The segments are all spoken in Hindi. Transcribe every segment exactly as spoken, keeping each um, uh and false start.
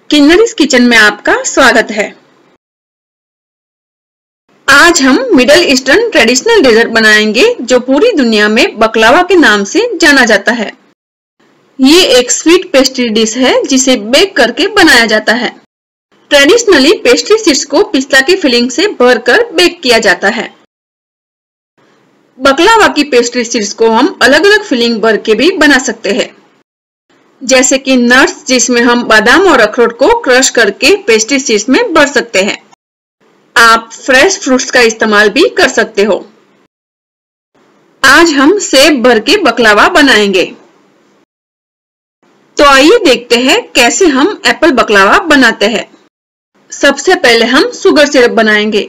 किन्नरीज किचन में आपका स्वागत है। आज हम मिडल ईस्टर्न ट्रेडिशनल डेजर्ट बनाएंगे जो पूरी दुनिया में बकलावा के नाम से जाना जाता है। ये एक स्वीट पेस्ट्री डिश है जिसे बेक करके बनाया जाता है। ट्रेडिशनली पेस्ट्री सीड्स को पिस्ता की फिलिंग से भरकर बेक किया जाता है। बकलावा की पेस्ट्री सीड्स को हम अलग अलग फिलिंग भर के भी बना सकते हैं, जैसे कि नट्स जिसमें हम बादाम और अखरोट को क्रश करके पेस्ट्री सीड्स में भर सकते हैं। आप फ्रेश फ्रूट्स का इस्तेमाल भी कर सकते हो। आज हम सेब भर के बकलावा बनाएंगे। तो आइए देखते हैं कैसे हम एप्पल बकलावा बनाते हैं। सबसे पहले हम शुगर सिरप बनाएंगे।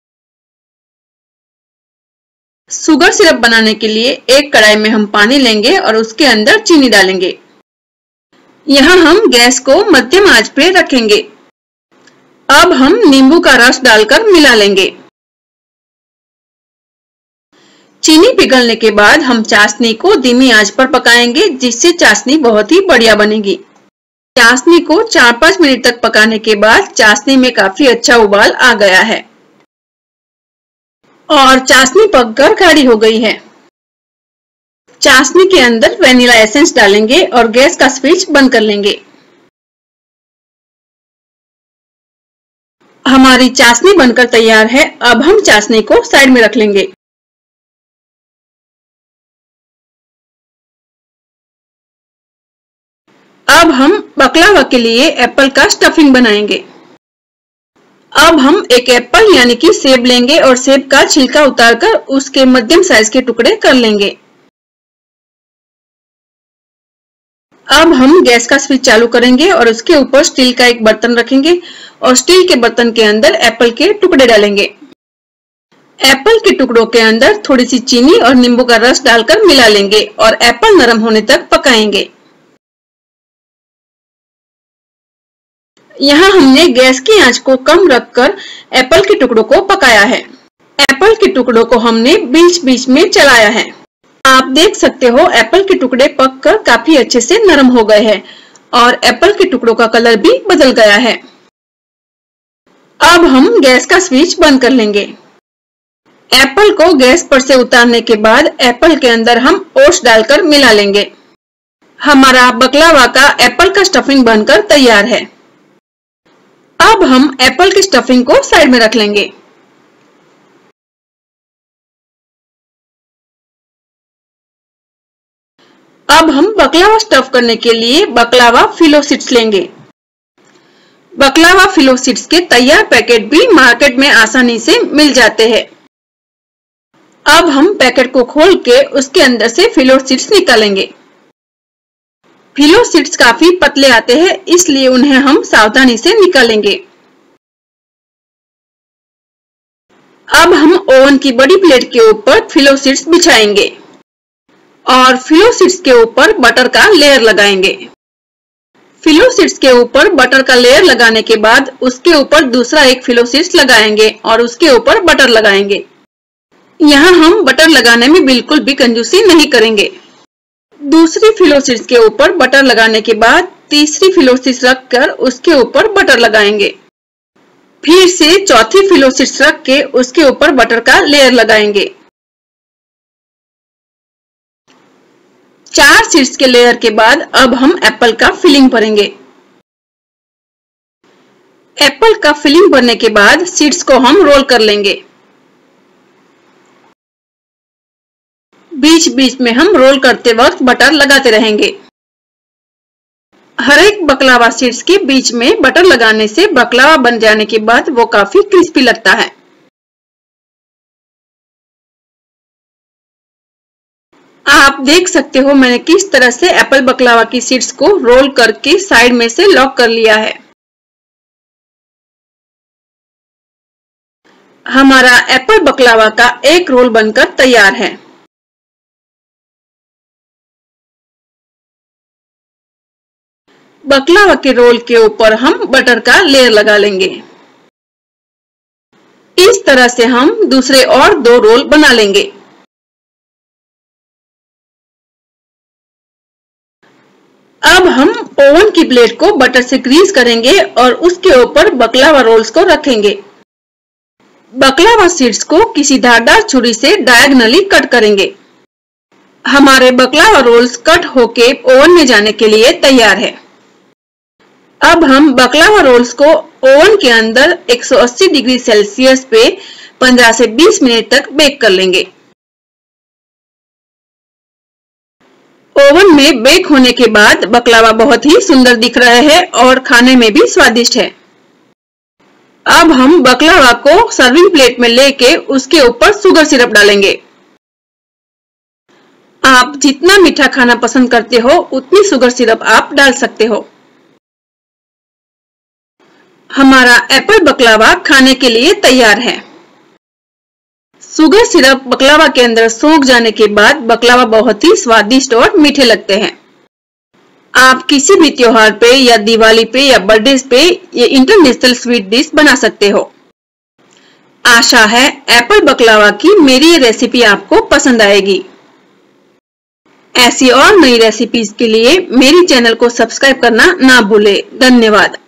शुगर सिरप बनाने के लिए एक कढ़ाई में हम पानी लेंगे और उसके अंदर चीनी डालेंगे। यहाँ हम गैस को मध्यम आंच पे रखेंगे। अब हम नींबू का रस डालकर मिला लेंगे। चीनी पिघलने के बाद हम चाशनी को धीमी आंच पर पकाएंगे, जिससे चाशनी बहुत ही बढ़िया बनेगी। चाशनी को चार पाँच मिनट तक पकाने के बाद चाशनी में काफी अच्छा उबाल आ गया है और चाशनी पककर गाढ़ी हो गई है। चाशनी के अंदर वेनिला एसेंस डालेंगे और गैस का स्विच बंद कर लेंगे। हमारी चाशनी बनकर तैयार है। अब हम चाशनी को साइड में रख लेंगे। अब हम बकलावा के लिए एप्पल का स्टफिंग बनाएंगे। अब हम एक एप्पल यानी कि सेब लेंगे और सेब का छिलका उतारकर उसके मध्यम साइज के टुकड़े कर लेंगे। अब हम गैस का स्विच चालू करेंगे और उसके ऊपर स्टील का एक बर्तन रखेंगे और स्टील के बर्तन के अंदर एप्पल के टुकड़े डालेंगे। एप्पल के टुकड़ों के अंदर थोड़ी सी चीनी और नींबू का रस डालकर मिला लेंगे और एप्पल नरम होने तक पकाएंगे। यहाँ हमने गैस की आंच को कम रखकर एप्पल के टुकड़ों को पकाया है। एप्पल के टुकड़ों को हमने बीच बीच में चलाया है। आप देख सकते हो एप्पल के टुकड़े पककर काफी अच्छे से नरम हो गए हैं और एप्पल के टुकड़ों का कलर भी बदल गया है। अब हम गैस का स्विच बंद कर लेंगे। एप्पल को गैस पर से उतारने के बाद एप्पल के अंदर हम ओट्स डालकर मिला लेंगे। हमारा बकलावा का एप्पल का स्टफिंग बनकर तैयार है। अब हम एप्पल की स्टफिंग को साइड में रख लेंगे। अब हम बकलावा स्टफ करने के लिए बकलावा फिलो सीड्स लेंगे। बकलावा फिलो सीड्स के तैयार पैकेट भी मार्केट में आसानी से मिल जाते हैं। अब हम पैकेट को खोल के उसके अंदर से फिलो सीड्स निकालेंगे। फिलो सीड्स काफी पतले आते हैं, इसलिए उन्हें हम सावधानी से निकालेंगे। अब हम ओवन की बड़ी प्लेट के ऊपर फिलो सीड्स बिछाएंगे और फिलो सीड्स के ऊपर बटर का लेयर लगाएंगे। फिलो सीड्स के ऊपर बटर का लेयर लगाने के बाद उसके ऊपर दूसरा एक फिलो सीड्स लगाएंगे और उसके ऊपर बटर लगाएंगे। यहाँ हम बटर लगाने में बिल्कुल भी कंजूसी नहीं करेंगे। दूसरी फिलो सीड्स के ऊपर बटर लगाने के बाद तीसरी फिलो सीड्स रखकर उसके ऊपर बटर लगाएंगे। फिर से चौथी फिलो सीड्स रख के उसके ऊपर बटर का लेयर लगाएंगे। चार सीड्स के लेयर के बाद अब हम एप्पल का फिलिंग भरेंगे। एप्पल का फिलिंग भरने के बाद सीड्स को हम रोल कर लेंगे। बीच बीच में हम रोल करते वक्त बटर लगाते रहेंगे। हर एक बकलावा सीड्स के बीच में बटर लगाने से बकलावा बन जाने के बाद वो काफी क्रिस्पी लगता है। आप देख सकते हो मैंने किस तरह से एप्पल बकलावा की सीड्स को रोल करके साइड में से लॉक कर लिया है। हमारा एप्पल बकलावा का एक रोल बनकर तैयार है। बकलावा के रोल के ऊपर हम बटर का लेयर लगा लेंगे। इस तरह से हम दूसरे और दो रोल बना लेंगे। अब हम ओवन की प्लेट को बटर से ग्रीस करेंगे और उसके ऊपर बकलावा रोल्स को रखेंगे। बकलावा सीड्स को किसी धारदार छुरी से डायगोनली कट करेंगे। हमारे बकलावा रोल्स कट होके ओवन में जाने के लिए तैयार है। अब हम बकलावा रोल्स को ओवन के अंदर एक सौ अस्सी डिग्री सेल्सियस पे पंद्रह से बीस मिनट तक बेक कर लेंगे। ओवन में बेक होने के बाद बकलावा बहुत ही सुंदर दिख रहा है और खाने में भी स्वादिष्ट है। अब हम बकलावा को सर्विंग प्लेट में लेके उसके ऊपर शुगर सिरप डालेंगे। आप जितना मीठा खाना पसंद करते हो उतनी शुगर सिरप आप डाल सकते हो। हमारा एप्पल बकलावा खाने के लिए तैयार है। शुगर सिरप बकलावा के अंदर सोख जाने के बाद बकलावा बहुत ही स्वादिष्ट और मीठे लगते हैं। आप किसी भी त्योहार पे या दिवाली पे या बर्थडे पे ये इंटरनेशनल स्वीट डिश बना सकते हो। आशा है एप्पल बकलावा की मेरी ये रेसिपी आपको पसंद आएगी। ऐसी और नई रेसिपीज के लिए मेरी चैनल को सब्सक्राइब करना ना भूले। धन्यवाद।